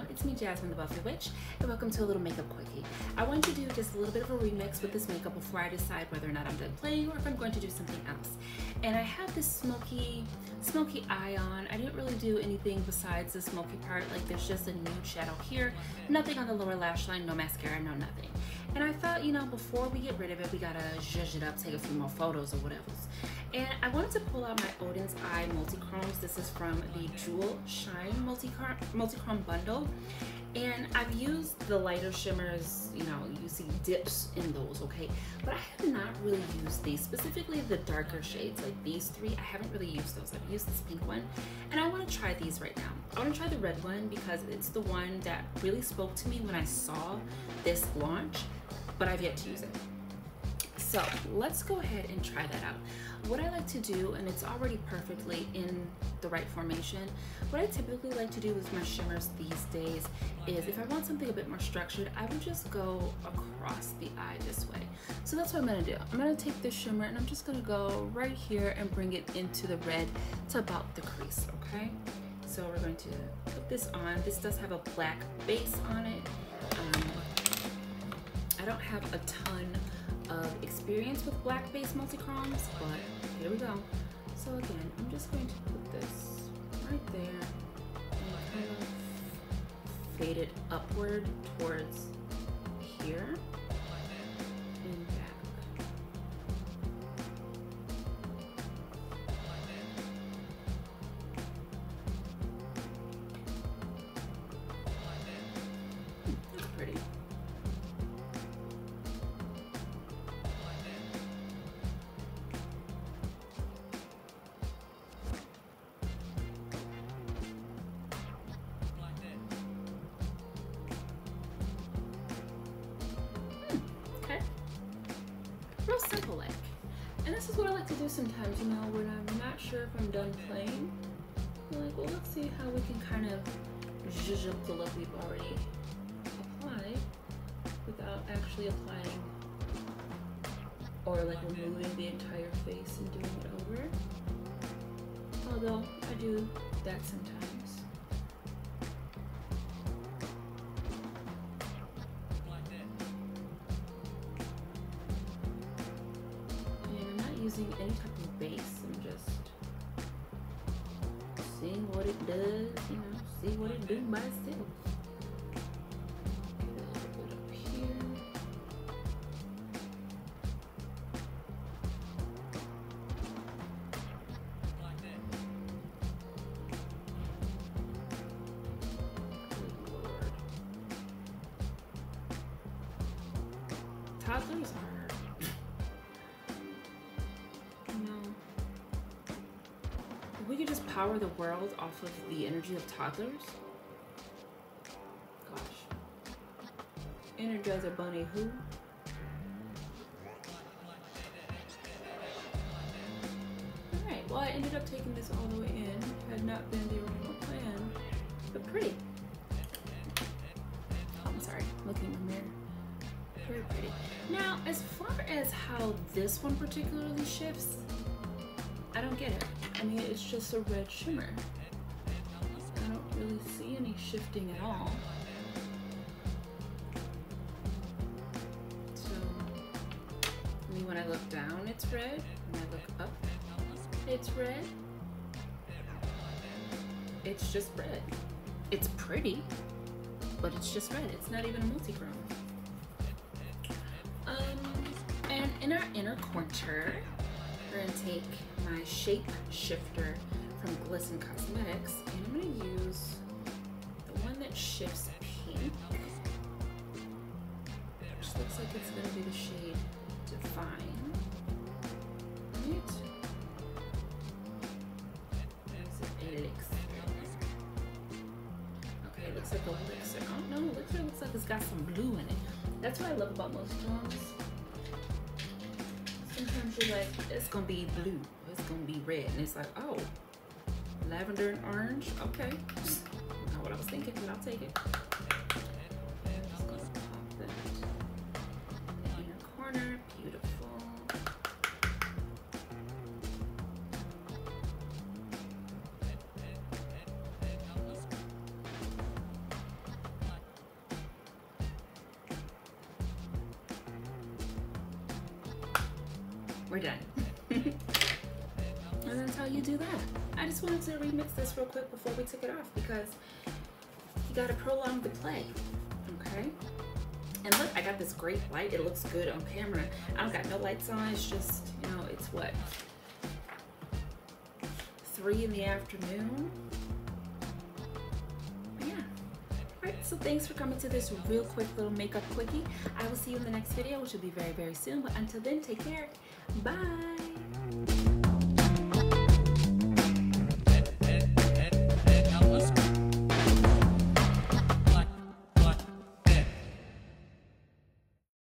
it's me, Jasmine the Buffy Witch, and welcome to a little makeup quickie. I wanted to do just a little bit of a remix with this makeup before I decide whether or not I'm done playing or if I'm going to do something else. And I have this smoky eye on. I didn't really do anything besides the smoky part. Like, there's just a nude shadow here, nothing on the lower lash line, no mascara, no nothing. And I thought, you know, before we get rid of it, we gotta zhuzh it up, take a few more photos or whatever. And I wanted to pull out my Oden's Eye Multi-Chromes. This is from the Jewel Shine Multi-Chrome Bundle. And I've used the lighter shimmers, you know, you see dips in those, okay? But I have not really used these, specifically the darker shades, like these three. I haven't really used those. I've used this pink one, and I want to try these right now. I want to try the red one because it's the one that really spoke to me when I saw this launch, but I've yet to use it. So let's go ahead and try that out. What I like to do, and it's already perfectly in the right formation, what I typically like to do with my shimmers these days is if I want something a bit more structured, I would just go across the eye this way. So that's what I'm gonna do. I'm gonna take this shimmer and I'm just gonna go right here and bring it into the red to about the crease, okay? So we're going to put this on. This does have a black base on it. I don't have a ton of experience with black base multi-chromes, but here we go. So again, I'm just going to put this right there and kind of fade it upward towards here and back. That's pretty. Real simple like. And this is what I like to do sometimes, you know, when I'm not sure if I'm done playing. I'm like, well, let's see how we can kind of zhuzh up the look we've already applied without actually applying or like removing the entire face and doing it over. Although I do that sometimes. Using any type of base, I'm just seeing what it does, you know, see what it do by itself. Get a little bit up here. Good Lord. Toddlers are we could just power the world off of the energy of toddlers. Gosh. Energizer Bunny who? Alright, well I ended up taking this all the way in. Had not been the original plan. But pretty. Oh, I'm sorry, looking in the mirror. Very pretty. Now, as far as how this one particularly shifts, I don't get it. I mean, it's just a red shimmer. I don't really see any shifting at all. So, I mean, when I look down, it's red. When I look up, it's red. It's just red. It's pretty, but it's just red. It's not even a multi-chrome. And in our inner corner, we're gonna take my shape shifter from Glisten Cosmetics, and I'm gonna use the one that shifts pink, which looks like it's gonna be the shade Define. Right? Is it Elixir? Okay, it looks like Elixir. Oh no, Elixir looks like it's got some blue in it. That's what I love about most tones. Sometimes you're like, it's gonna be blue, it's gonna be red, and it's like, oh, lavender and orange, okay. Not what I was thinking, but I'll take it. I'm just gonna pop that in the inner corner, beautiful. we're done. And that's how you do that. I just wanted to remix this real quick before we took it off because you gotta prolong the play, okay? And look, I got this great light. It looks good on camera. I don't got no lights on. It's just, you know, it's what? 3 in the afternoon. But yeah. Alright, so thanks for coming to this real quick little makeup quickie. I will see you in the next video, which will be very, very soon. But until then, take care. Bye.